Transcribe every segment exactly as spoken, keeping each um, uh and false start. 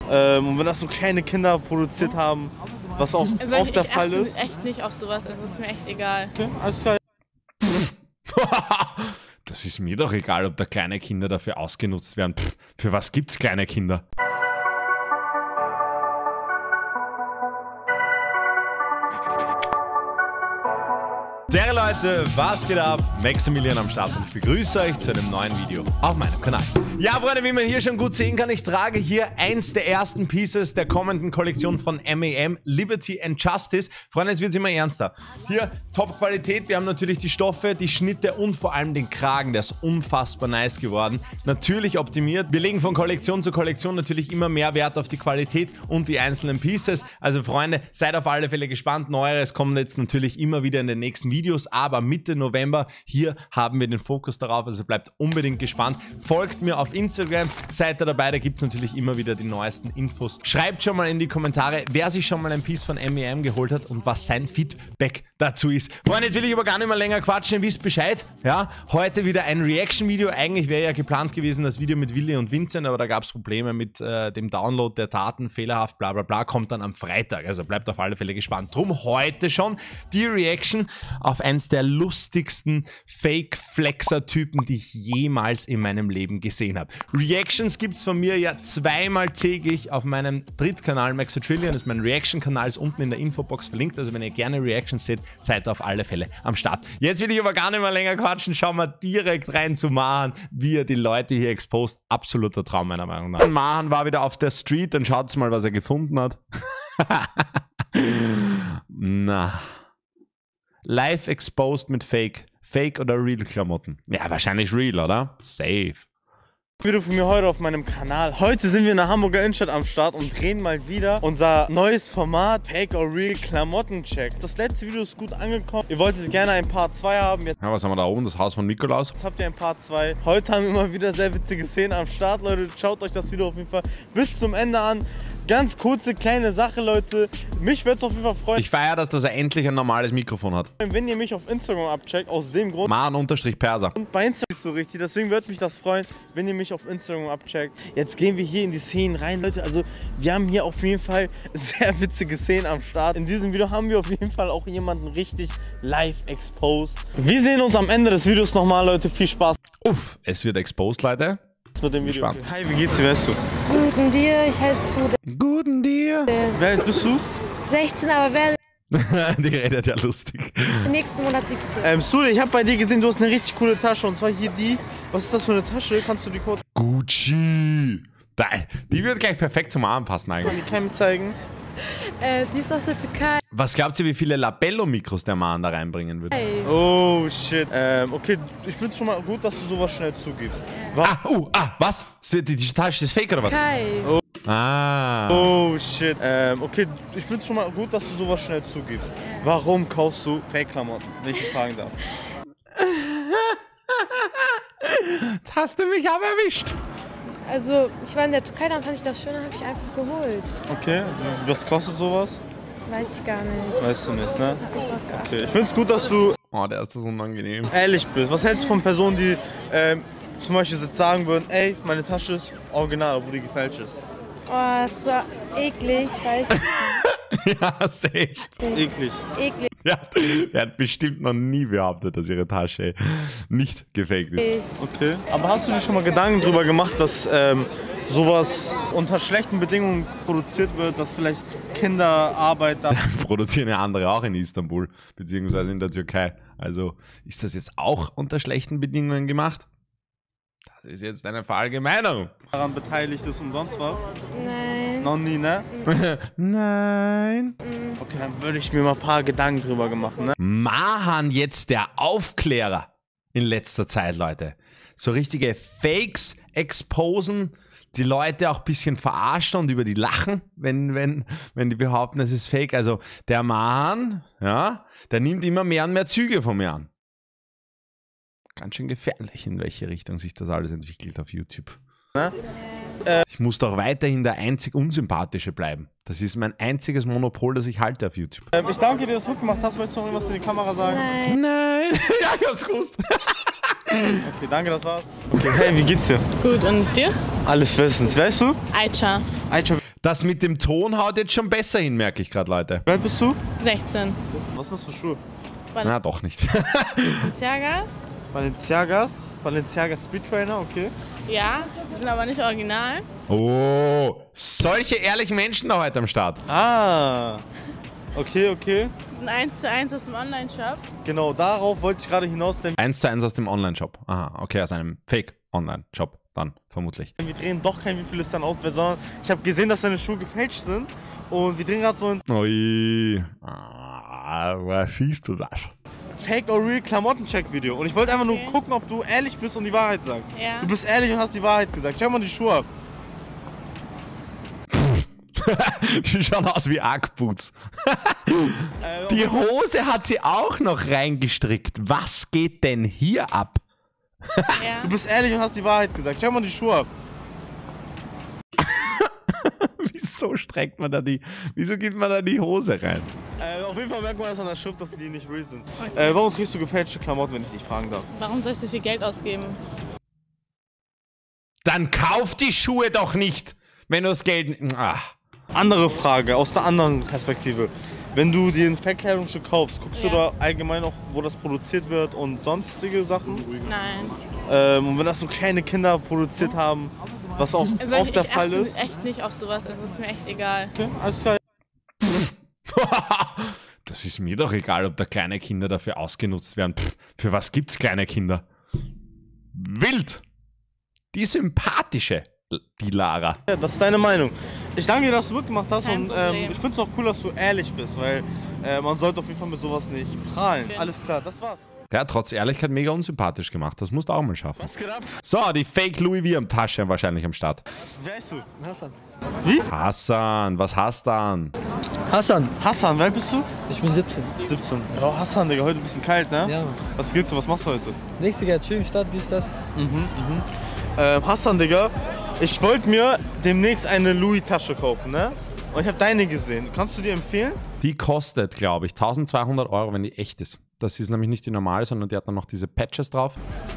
Ähm, und wenn das so kleine Kinder produziert haben, was auch also oft ich, der ich Fall achte ist. echt nicht auf sowas, also es ist mir echt egal. Okay, alles klar. Das ist mir doch egal, ob da kleine Kinder dafür ausgenutzt werden. Pff, für was gibt's kleine Kinder? Servus Leute, was geht ab? Maximilian am Start und ich begrüße euch zu einem neuen Video auf meinem Kanal. Ja, Freunde, wie man hier schon gut sehen kann, ich trage hier eins der ersten Pieces der kommenden Kollektion von M A M, Liberty and Justice. Freunde, jetzt wird es immer ernster. Hier Top-Qualität, wir haben natürlich die Stoffe, die Schnitte und vor allem den Kragen, der ist unfassbar nice geworden. Natürlich optimiert. Wir legen von Kollektion zu Kollektion natürlich immer mehr Wert auf die Qualität und die einzelnen Pieces. Also Freunde, seid auf alle Fälle gespannt. Neueres kommt jetzt natürlich immer wieder in den nächsten Videos, aber Mitte November, hier haben wir den Fokus darauf, also bleibt unbedingt gespannt. Folgt mir auf Instagram, seid ihr dabei, da gibt es natürlich immer wieder die neuesten Infos. Schreibt schon mal in die Kommentare, wer sich schon mal ein Piece von M A M geholt hat und was sein Feedback dazu ist. Freunde, jetzt will ich aber gar nicht mehr länger quatschen, ihr wisst Bescheid. Ja, heute wieder ein Reaction-Video. Eigentlich wäre ja geplant gewesen das Video mit Willi und Vincent, aber da gab es Probleme mit äh, dem Download der Daten, fehlerhaft, bla bla bla, kommt dann am Freitag. Also bleibt auf alle Fälle gespannt. Drum heute schon die Reaction auf eins der lustigsten Fake-Flexer-Typen, die ich jemals in meinem Leben gesehen habe. Reactions gibt es von mir ja zweimal täglich auf meinem Drittkanal Maxotrillion. Das ist mein Reaction-Kanal, ist unten in der Infobox verlinkt. Also wenn ihr gerne Reactions seht, seid ihr auf alle Fälle am Start. Jetzt will ich aber gar nicht mehr länger quatschen. Schauen wir direkt rein zu Mahan, wie er die Leute hier exposed. Absoluter Traum meiner Meinung nach. Mahan war wieder auf der Street, dann schaut mal, was er gefunden hat. Na. Live exposed mit Fake. Fake oder Real Klamotten? Ja, wahrscheinlich Real, oder? Safe. Video von mir heute auf meinem Kanal. Heute sind wir in der Hamburger Innenstadt am Start und drehen mal wieder unser neues Format Fake or Real Klamotten-Check. Das letzte Video ist gut angekommen. Ihr wolltet gerne ein Part zwei haben. Jetzt ja, was haben wir da oben? Das Haus von Nikolaus. Jetzt habt ihr ein Part zwei. Heute haben wir immer wieder sehr witzige Szenen am Start, Leute. Schaut euch das Video auf jeden Fall bis zum Ende an. Ganz kurze, kleine Sache, Leute. Mich würde es auf jeden Fall freuen. Ich feiere das, dass er endlich ein normales Mikrofon hat. Wenn ihr mich auf Instagram abcheckt, aus dem Grund. Mahan-Perser. Und bei Instagram ist so richtig, deswegen würde mich das freuen, wenn ihr mich auf Instagram abcheckt. Jetzt gehen wir hier in die Szenen rein, Leute. Also, wir haben hier auf jeden Fall sehr witzige Szenen am Start. In diesem Video haben wir auf jeden Fall auch jemanden richtig live exposed. Wir sehen uns am Ende des Videos nochmal, Leute. Viel Spaß. Uff, es wird exposed, Leute. Mit dem Video. Okay. Hi, wie geht's dir? Wer bist du? Guten dir, ich heiße Sude. Guten dir. Wer alt bist du? sechzehn, aber wer Die redet ja lustig. nächsten Monat siebzehn. Ähm, Sude, ich habe bei dir gesehen, du hast eine richtig coole Tasche. Und zwar hier die. Was ist das für eine Tasche? Kannst du die kurz Gucci. Die wird gleich perfekt zum Arm passen an eigentlich. die Cam zeigen? Äh, die ist aus der Türkei. Was glaubt ihr, wie viele Labello-Mikros der Mann da reinbringen würde? Hey. Oh, shit. Ähm, okay, ich finde es schon mal gut, dass du sowas schnell zugibst. Ah, uh, ah, was? Die, die Tasche ist fake oder was? Türkei. Oh. Ah. Oh, shit. Ähm, okay, ich finde es schon mal gut, dass du sowas schnell zugibst. Warum kaufst du Fake-Klamotten, wenn ich dich fragen darf? Jetzt hast du mich aber erwischt. Also, ich war in der Türkei, dann fand ich das schön, dann habe ich einfach geholt. Okay, was kostet sowas? Weiß ich gar nicht. Weißt du nicht, ne? Hab ich doch geachtet. Okay, ich finde es gut, dass du Oh, der ist so unangenehm. ehrlich bist. Was hältst du von Personen, die ähm, zum Beispiel jetzt sagen würden, ey, meine Tasche ist original, obwohl die gefälscht ist? Oh, ist so eklig, weiß ich Ja, safe. nicht. Eklig. Eklig. Ja, er hat bestimmt noch nie behauptet, dass ihre Tasche nicht gefaked ist. Okay. Aber hast du dir schon mal Gedanken darüber gemacht, dass ähm, sowas unter schlechten Bedingungen produziert wird, dass vielleicht Kinderarbeit da... Produzieren ja andere auch in Istanbul, beziehungsweise in der Türkei. Also ist das jetzt auch unter schlechten Bedingungen gemacht? Das ist jetzt eine Verallgemeinerung. daran beteiligt ist und sonst was? Nein. Noch nie, ne? Nein. Okay, dann würde ich mir mal ein paar Gedanken drüber gemacht, ne? Mahan jetzt der Aufklärer in letzter Zeit, Leute. So richtige Fakes exposen, die Leute auch ein bisschen verarschen und über die lachen, wenn, wenn, wenn die behaupten, es ist fake. Also der Mahan, ja, der nimmt immer mehr und mehr Züge von mir an. Ganz schön gefährlich, in welche Richtung sich das alles entwickelt auf YouTube. Ne? Ich muss doch weiterhin der einzig Unsympathische bleiben. Das ist mein einziges Monopol, das ich halte auf YouTube. Ähm, ich danke dir, dass du das mitgemacht hast. Möchtest du noch irgendwas in die Kamera sagen? Nein. Nein. Ja, ich hab's gewusst. Okay, danke, das war's. Okay, hey, wie geht's dir? Gut, und dir? Alles bestens. Weißt du? Aicha. Aicha. Das mit dem Ton haut jetzt schon besser hin, merke ich gerade, Leute. Wie alt bist du? sechzehn. Was ist das für Schuhe? Na, doch nicht. Balenciagas? Balenciagas? Balenciaga Speedtrainer, okay. Ja, die sind aber nicht original. Oh, solche ehrlichen Menschen da heute am Start. Ah, okay, okay. Die sind eins zu eins aus dem Online-Shop. Genau, darauf wollte ich gerade hinaus, denn Eins zu eins aus dem Online-Shop. Aha, okay, aus einem Fake-Online-Shop dann, vermutlich. wir drehen doch kein wie viel es dann auswählt, sondern ich habe gesehen, dass deine Schuhe gefälscht sind und wir drehen gerade so ein Ui. Ah, was siehst du das? Fake or Real Klamotten-Check-Video und ich wollte einfach Okay. nur gucken, ob du ehrlich bist und die Wahrheit sagst. Ja. Du bist ehrlich und hast die Wahrheit gesagt. Schau mal die Schuhe ab. Die schauen aus wie Ackboots. Äh, Die Hose hat sie auch noch reingestrickt. Was geht denn hier ab? Ja. Du bist ehrlich und hast die Wahrheit gesagt. Schau mal die Schuhe ab. Wieso streckt man da die, wieso gibt man da die Hose rein? Äh, auf jeden Fall merkt man das an der Schrift, dass die nicht real sind. Äh, warum trägst du gefälschte Klamotten, wenn ich dich fragen darf? Warum soll ich so viel Geld ausgeben? Dann kauf die Schuhe doch nicht, wenn du das Geld... Ah. Andere Frage, aus der anderen Perspektive. Wenn du dir ein Fake-Kleidungsstück kaufst, guckst Ja. du da allgemein auch, wo das produziert wird und sonstige Sachen? Nein. Ähm, und wenn das so kleine Kinder produziert haben, was auch Also oft ich, der ich Fall achte ist. echt nicht auf sowas. Also es ist mir echt egal. Okay, alles klar. Das ist mir doch egal, ob da kleine Kinder dafür ausgenutzt werden. Pff, für was gibt's kleine Kinder? Wild! Die sympathische, die Lara. Ja, das ist deine Meinung. Ich danke dir, dass du mitgemacht hast Kein und ähm, Problem. ich finde es auch cool, dass du ehrlich bist, weil äh, man sollte auf jeden Fall mit sowas nicht prahlen. Ja. Alles klar, das war's. Der hat trotz Ehrlichkeit mega unsympathisch gemacht. Das musst du auch mal schaffen. Was geht ab? So, die Fake Louis Vuitton-Tasche wahrscheinlich am Start. Wer bist du? Hassan. Hassan, was hast du an? Hassan, Hassan, wer bist du? ich bin siebzehn. siebzehn. Ja, Hassan, Digga, heute ein bisschen kalt, ne? Ja. Was gibt's so? Was machst du heute? Nächste Jahr, chillen, Stadt, dies, das. Ähm, Hassan, Digga, ich wollte mir demnächst eine Louis-Tasche kaufen, ne? Und ich habe deine gesehen. Kannst du dir empfehlen? Die kostet, glaube ich, eintausendzweihundert Euro, wenn die echt ist. Das ist nämlich nicht die normale, sondern die hat dann noch diese Patches drauf.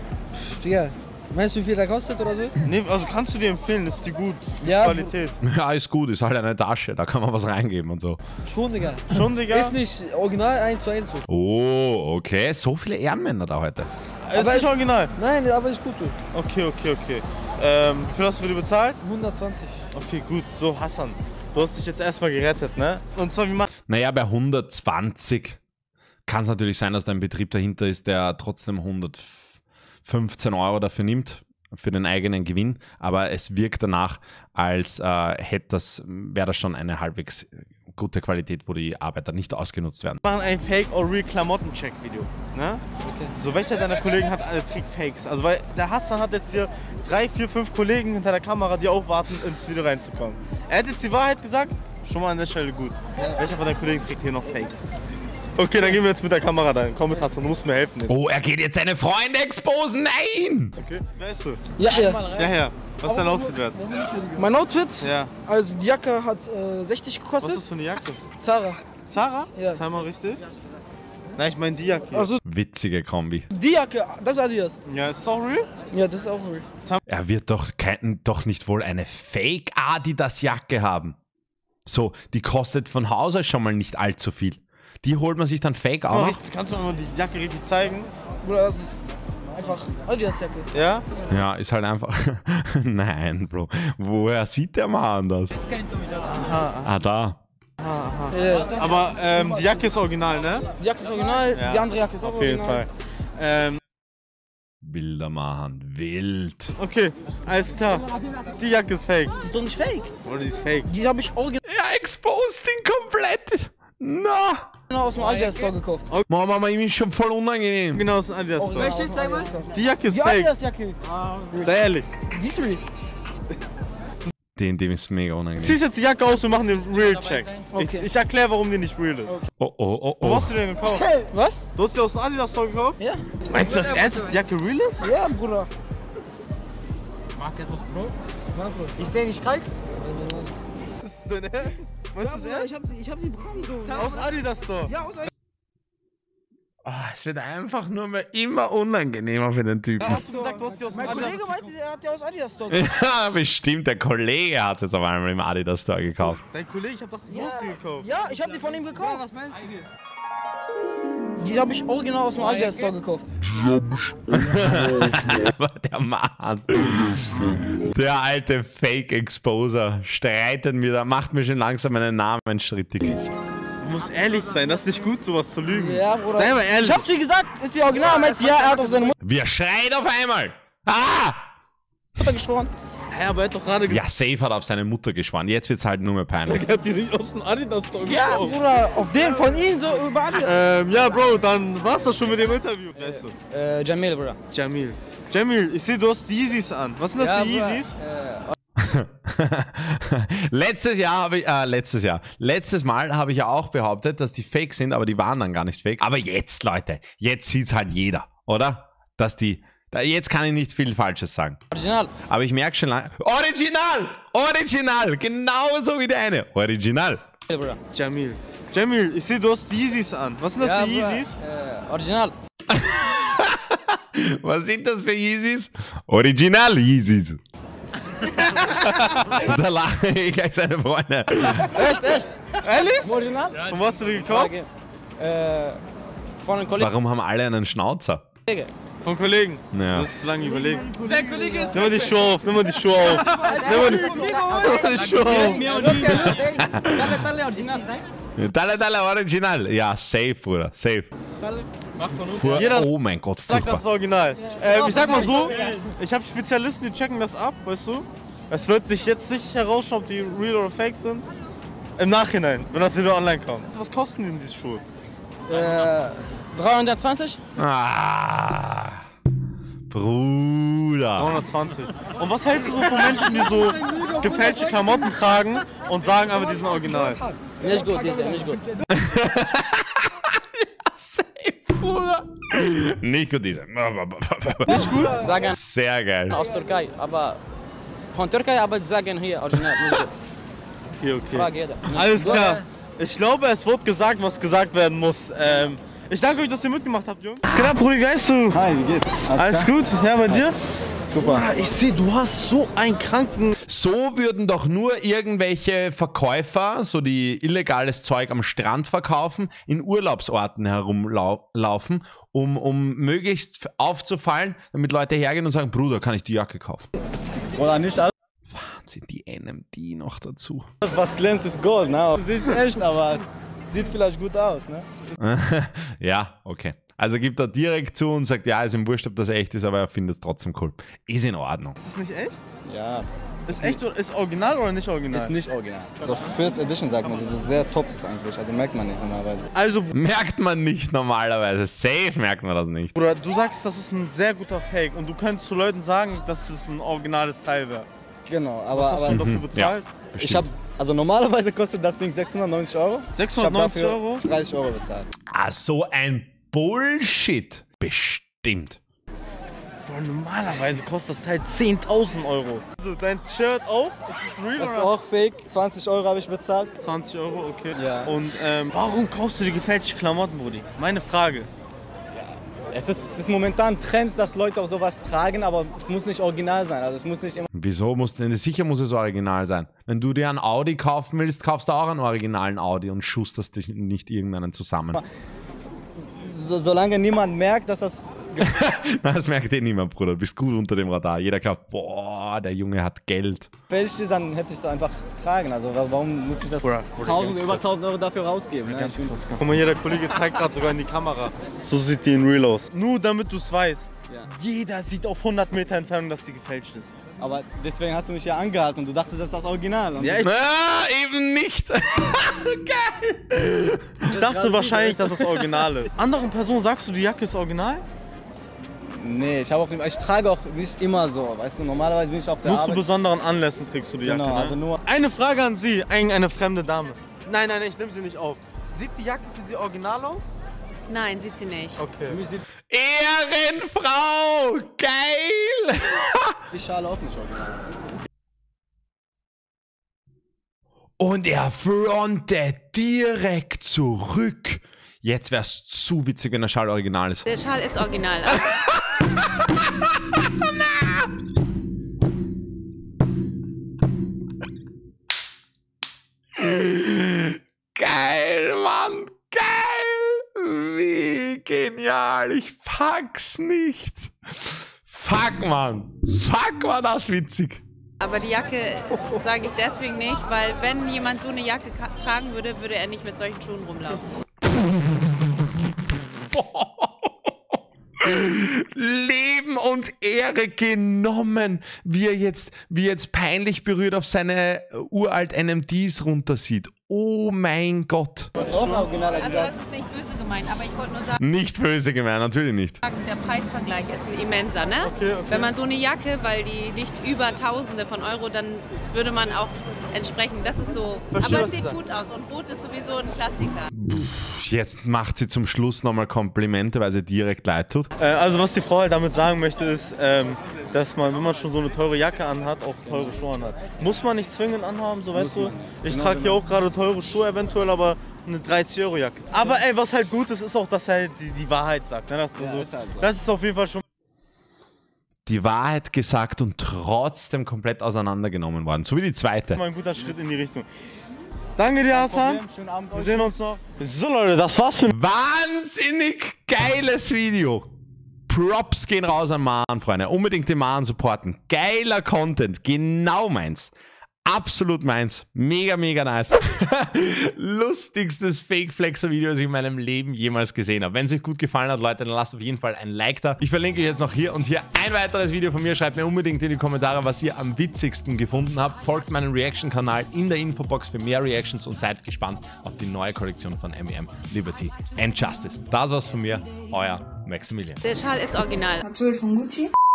Ja. Meinst du, wie viel der kostet oder so? Nee, also kannst du dir empfehlen, ist die gut? Ja. Qualität. Ja, ist gut, ist halt eine Tasche, da kann man was reingeben und so. Schon, Digga. Schon, Digga? Ist nicht original eins zu eins so. Oh, okay, so viele Ehrenmänner da heute. Ist Aber nicht ist- original. Nein, aber ist gut so. Okay, okay, okay. Ähm, wie viel hast du für die bezahlt? hundertzwanzig. Okay, gut. So, Hassan, du hast dich jetzt erstmal gerettet, ne? Und zwar, wie machst Naja, bei hundertzwanzig kann es natürlich sein, dass da ein Betrieb dahinter ist, der trotzdem hundertfünfzehn Euro dafür nimmt, für den eigenen Gewinn. Aber es wirkt danach, als äh, hätte das, wäre das schon eine halbwegs gute Qualität, wo die Arbeiter nicht ausgenutzt werden. Wir machen ein Fake or Real Klamotten-Check-Video, ne? Okay. So, welcher deiner Kollegen hat alle Trick-Fakes? Also, weil der Hassan hat jetzt hier drei, vier, fünf Kollegen hinter der Kamera, die auch warten, ins Video reinzukommen. Er hat jetzt die Wahrheit gesagt, schon mal an der Stelle gut. Welcher von deinen Kollegen trägt hier noch Fakes? Okay, dann gehen wir jetzt mit der Kamera rein. Komm mit, Hassan, du musst mir helfen. Jetzt. Oh, er geht jetzt seine Freunde exposen. Nein! Okay, wer ist du? Ja, ja. Ja, ja. Was ist dein Outfit wert? Mein Outfit? Ja. Also die Jacke hat äh, sechzig Was gekostet. ist das für eine Jacke? Zara. Zara? Ja. Zeig mal richtig. Nein, ich meine die Jacke. hier. Also Witzige Kombi. die Jacke, das ist Adidas. Ja, ist das auch real? Ja, das ist auch real. Er wird doch, kein, doch nicht wohl eine Fake-Adidas-Jacke haben. So, die kostet von Haus aus schon mal nicht allzu viel. Die holt man sich dann Fake auch Mal noch. richtig, kannst du mir mal die Jacke richtig zeigen? Bruder, das ist einfach Adidas Jacke. Ja? Ja, ist halt einfach... Nein, Bro. Woher sieht der Mann das? Ah, da. Ja, Aber ähm, die Jacke ist original, ne? die Jacke ist original, Ja. die andere Jacke ist auch Auf jeden original. Fall. Ähm, Wilder Mann. Wild. okay, alles klar. Die Jacke ist fake. Die ist doch nicht fake. Oder die ist fake. Die habe ich original Er exposed ihn komplett. Na. aus dem Adidas Store gekauft. Mama, ihm ist schon voll unangenehm. Genau, das ist ein Adidas Original Store. aus dem Adidas Store. Die Jacke ist Die fake. Adidas Jacke. Sei ehrlich. Die ist real. Den, dem ist mega unangenehm. Ziehst jetzt die Jacke aus und machen den Real-Check. Okay. Ich, ich erkläre, warum die nicht real ist. Oh, oh, oh, Wo oh. hast du den gekauft? Hey, was? Du hast die aus dem Adidas Store gekauft? Ja. Meinst du das ernst, dass die Jacke real ist? Ja, Bruder. Ist der nicht kalt? So, ne? Meinst Ja, du das Bruder, ernst? ich hab, die- ich hab die bekommen so. Aus Adidas Store. Ja, aus Adidas. Ah, es wird einfach nur mehr immer unangenehmer für den Typen. Hast du gesagt, du hast die aus dem Mein Adidas Kollege meinte, er hat ja aus Adidas Store. Ja, bestimmt, der Kollege hat es jetzt auf einmal im Adidas Store gekauft. Dein Kollege, ich hab doch du hast die gekauft. Ja, ich habe die von ihm gekauft. Was meinst du? Die habe ich original aus dem Adidas Store gekauft. Aber der Mann, der alte Fake-Exposer, streitet mir da, macht mir schon langsam meinen Namen strittig. Du musst ehrlich sein, das ist nicht gut, sowas zu lügen. Ja, Bruder. Sei mal ehrlich. Ich hab zu ihr gesagt, ist die original? Er meinte, ja, er hat auf seine Wir schreit auf einmal! Ah! Mutter geschworen. Hä, aber er hat doch gerade gesagt, Ja, Safe hat auf seine Mutter geschworen. Jetzt wird's halt nur mehr peinlich. er hat die nicht aus dem Adidas Store Ja, gekauft. Bruder, auf den von ihm so über Adidas. Ähm, ja, Bro, dann war's das schon mit dem Interview. Weißt du? Äh, Jamil, Bruder. Jamil. Jamil, ich sehe, du hast die Yeezys an. Was sind das für Yeezys? letztes Jahr habe ich, äh, letztes Jahr, letztes Mal habe ich ja auch behauptet, dass die fake sind, aber die waren dann gar nicht fake. Aber jetzt, Leute, jetzt sieht's halt jeder, oder? Dass die, da, jetzt kann ich nicht viel Falsches sagen. Original. Aber ich merke schon lange, Original! Original! Genauso wie deine. Original. Bruder. Jamil. Jamil, ich sehe, du hast die Yeezys an. Was sind das Ja, für Bruder. Yeezys? Äh, original. Was sind das für Yeezys? Original Yeezys. Da lache ich gleich seine Freunde. Echt, echt? Ehrlich? Original? Von was hast du die gekauft? Äh, von einem Kollegen. Warum haben alle einen Schnauzer? Von Kollegen. Ja. Du hast zu lange überlegt. Sein Kollege ist Nimm mal die Schuhe auf, nimm mal die Schuhe auf. Nimm mal die, nimm mal die Schuhe auf. Dale, dale, original. Dalle, dalle, Original. Ja, safe, Bruder, safe. Vor, Jeder oh mein Gott, sagt, das furchtbar. ist original. Ähm, ich sag mal so, ich habe Spezialisten, die checken das ab, weißt du? Es wird sich jetzt nicht herausstellen, ob die real oder fake sind. Im Nachhinein, wenn das wieder online kommt. Was kosten denn diese Schuhe? Äh, dreihundertzwanzig? Ah, Bruder. dreihundertzwanzig. Und was hältst du so von Menschen, die so gefälschte Klamotten tragen und sagen aber, die sind original? Nicht gut, die ist ja nicht gut. Safe, Bruder. Nicht gut, diese. Sagen Sehr geil. aus Türkei, aber von Türkei, aber die sagen hier original. Nicht gut. Okay, okay. Frage jeder. Alles klar. Ich glaube, es wurde gesagt, was gesagt werden muss. Ähm, ich danke euch, dass ihr mitgemacht habt, Jungs. Was geht ab, Brudi? Wie heißt du? Hi, wie geht's? Alles gut? Ja, bei dir? Super. Ah, ich sehe, du hast so einen kranken... So würden doch nur irgendwelche Verkäufer, so die illegales Zeug am Strand verkaufen, in Urlaubsorten herumlaufen, um, um möglichst aufzufallen, damit Leute hergehen und sagen, Bruder, kann ich die Jacke kaufen? Oder nicht alles, Wahnsinn, die N M D noch dazu. was glänzt, ist Gold, ne? Du siehst echt, aber sieht vielleicht gut aus, ne? Ja, okay. Also gibt er direkt zu und sagt, ja, ist ihm wurscht, ob das echt ist, aber er findet es trotzdem cool. Ist in Ordnung. Ist das nicht echt? Ja, Ist echt oder ist original oder nicht original? ist nicht original. So First Edition sagt man, das ist sehr top ist eigentlich, also merkt man nicht normalerweise. Also, Merkt man nicht normalerweise. Safe merkt man das nicht. Bruder, du sagst, das ist ein sehr guter Fake und du könntest zu Leuten sagen, dass es ein originales Teil wäre. Genau, aber, Was hast aber du dafür bezahlt? ich habe, also normalerweise kostet das Ding sechshundertneunzig Euro. sechshundertneunzig ich hab dafür Euro? dreißig Euro bezahlt. Ah, so ein Bullshit. Bestimmt. Bro, normalerweise kostet das Teil zehntausend Euro. Also dein Shirt auch? Ist das real Das ist oder? auch fake, zwanzig Euro habe ich bezahlt. zwanzig Euro, okay. Ja. Und ähm, warum kaufst du die gefälschte Klamotten, Brudi? Meine Frage. Es ist, es ist momentan Trends, dass Leute auch sowas tragen, aber es muss nicht original sein. Also es muss nicht immer. Wieso muss denn? Sicher muss es original sein. Wenn du dir ein Audi kaufen willst, kaufst du auch einen originalen Audi und schusterst dich nicht irgendeinen zusammen. So, solange niemand merkt, dass das. Das merkt eh niemand, Bruder. Du bist gut unter dem Radar. Jeder glaubt, boah, der Junge hat Geld. Welche ist, dann hätte ich so einfach tragen. Also warum muss ich das Bruder, Bruder, tausend, ganz über kurz. tausend Euro dafür rausgeben? Ne? Ich bin, Guck mal hier, der Kollege zeigt gerade sogar in die Kamera. So sieht die in real aus. Nur damit du es weißt. Ja. Jeder sieht auf hundert Meter Entfernung, dass die gefälscht ist. aber deswegen hast du mich ja angehalten und du dachtest, das ist das Original. Und Ja, ich, Ah, eben nicht. Geil. ich dachte wahrscheinlich, dass es original ist. Anderen Personen sagst du, die Jacke ist original? nee, ich, hab auch, ich trage auch nicht immer so. Weißt du, normalerweise bin ich auf der Nur zu Arbeit. besonderen Anlässen trägst du die Genau, Jacke, ne? also nur- Eine Frage an Sie, eine, eine fremde Dame. Nein, nein, ich nehme sie nicht auf. Sieht die Jacke für Sie original aus? Nein, sieht sie nicht. Okay. Für mich sieht Ehrenfrau. Geil. die Schale auch nicht original. Und er frontet direkt zurück. Jetzt wäre es zu witzig, wenn der Schal original ist. Der Schal ist original. Geil, Mann! Geil! Wie genial! Ich pack's nicht! Fuck, Mann! Fuck, war das witzig! Aber die Jacke sage ich deswegen nicht, weil wenn jemand so eine Jacke tragen würde, würde er nicht mit solchen Schuhen rumlaufen. Leben und Ehre genommen, wie er jetzt, wie er jetzt peinlich berührt auf seine uralt N M Ds runtersieht. Oh mein Gott. Das ist auch original. Also das ist nicht böse gemeint, aber ich wollte nur sagen, Nicht böse gemeint, natürlich nicht. der Preisvergleich ist ein immenser, ne? Okay, okay. Wenn man so eine Jacke, weil die liegt über Tausende von Euro, dann würde man auch entsprechend, das ist so, Verstehe, aber was es sieht du gut aus und Rot ist sowieso ein Klassiker. Jetzt macht sie zum Schluss nochmal Komplimente, weil sie direkt leid tut. Äh, also was die Frau halt damit sagen möchte, ist, ähm, dass man, wenn man schon so eine teure Jacke anhat, auch teure Schuhe anhat. Muss man nicht zwingend anhaben, so weißt du. Ich trage hier auch gerade teure Schuhe eventuell, aber eine dreißig Euro Jacke. Aber ey, was halt gut ist, ist auch, dass er halt die, die Wahrheit sagt. Ne? Das, Ja, so, ist halt so. das ist auf jeden Fall schon... Die Wahrheit gesagt und trotzdem komplett auseinandergenommen worden. So wie die zweite. mal ein guter Schritt in die Richtung. Danke dir, Hassan. Schönen Abend Wir euch. sehen uns noch. So Leute, das war's für... Wahnsinnig geiles Video. Props gehen raus an Maren, Freunde. Unbedingt den Maren supporten. Geiler Content. Genau meins. Absolut meins. Mega, mega nice. Lustigstes Fake-Flexer-Video, das ich in meinem Leben jemals gesehen habe. Wenn es euch gut gefallen hat, Leute, dann lasst auf jeden Fall ein Like da. Ich verlinke euch jetzt noch hier und hier ein weiteres Video von mir. Schreibt mir unbedingt in die Kommentare, was ihr am witzigsten gefunden habt. Folgt meinem Reaction-Kanal in der Infobox für mehr Reactions und seid gespannt auf die neue Kollektion von M E M, Liberty and Justice. Das war's von mir. Euer Maximilian. Der Schal ist original. Natürlich von Gucci.